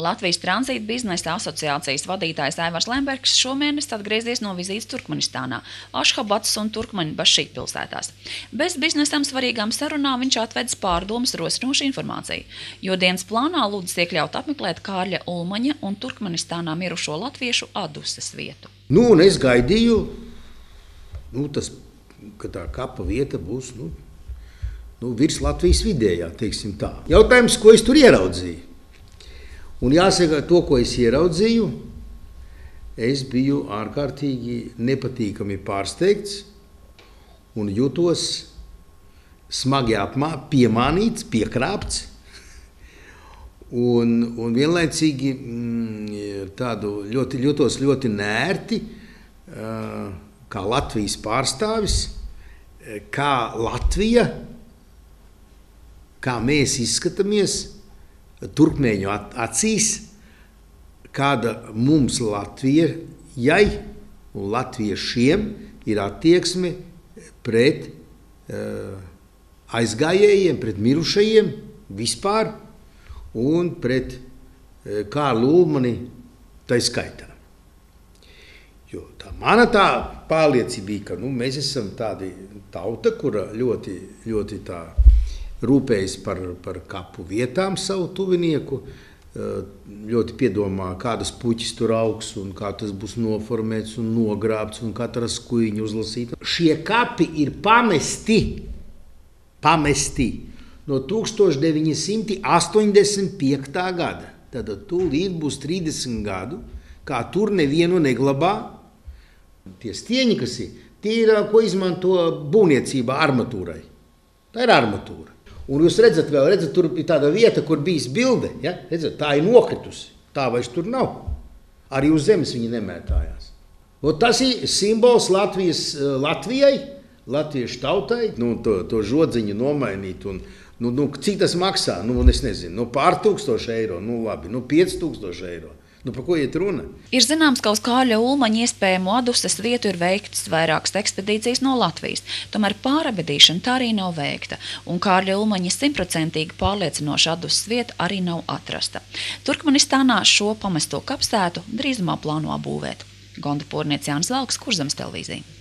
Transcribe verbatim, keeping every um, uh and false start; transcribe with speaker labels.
Speaker 1: Latvijas tranzīta biznesa asociācijas vadītājs Aivars Lembergs šomēnes atgriezies no vizītes Turkmenistānā, Ašhabats un Turkmeņbašī pilsētās. Bez biznesam svarīgām sarunām viņš atvedis pārdomas rosinošu informāciju, jo dienas plānā lūdzas iekļaut apmeklēt Kārļa Ulmaņa un Turkmenistānā mirušo latviešu Adusas vietu.
Speaker 2: Nu, un es gaidīju, nu, tas, ka tā kapa vieta būs, nu, nu virs Latvijas vidējā, teiksim tā. Jautājums, ko es tur ieraudzīju? Un jāsaka, to, ko es ieraudzīju, es biju ārkārtīgi nepatīkami pārsteigts un jūtos smagi apmā, piemānīts, piekrāpts un, un vienlaicīgi mm, tādu ļoti, jūtos ļoti nērti, kā Latvijas pārstāvis, kā Latvija, kā mēs izskatāmies turkmēņu acīs, kāda mums Latvijai un latviešiem ir attieksme pret uh, aizgājējiem, pret mirušajiem vispār un pret uh, Kārlu Ulmani tai skaitā. Jo tā mana tā pārliecība bija, ka nu, mēs esam tādi tauta, kura ļoti, ļoti tā rūpējas par, par kapu vietām savu tuvinieku, ļoti piedomā, kādas puķis tur augs un kā tas būs noformēts un nogrābts un katras kuiņa uzlasīta. Šie kapi ir pamesti, pamesti no tūkstoš deviņi simti astoņdesmit piektā gada. Tad tūlīt būs trīsdesmit gadu, kā tur nevienu neglabā. Tie stieņi, kas ir, tie ir, ko izmanto būvniecībā armatūrai. Tā ir armatūra. Un jūs redzat, vēl redzat, tur ir tāda vieta, kur bijis bilde, ja? Redzat, tā ir nokritusi, tā vairs tur nav. Arī uz zemes viņi nemētājās. Un tas ir simbols Latvijas, Latvijai, latviešu tautai, nu, to, to žodziņu nomainīt. Un, nu, nu, cik tas maksā? Nu, es nezinu, nu, pār tūkstoši eiro, nu labi, nu, pieci tūkstoši eiro. Nu, par ko iet runa?
Speaker 1: Ir zināms, ka uz Kārļa Ulmaņa iespējamo Adusas vietu ir veiktas vairākas ekspedīcijas no Latvijas, tomēr pārabedīšana tā arī nav veikta, un Kārļa Ulmaņa simtprocentīgi pārliecinoša Adusas vieta arī nav atrasta. Turkmenistānā šo pamesto kapsētu drīzumā plāno būvēt. Gonda Porniece, Jānis Valks, Kurzemes televīzija.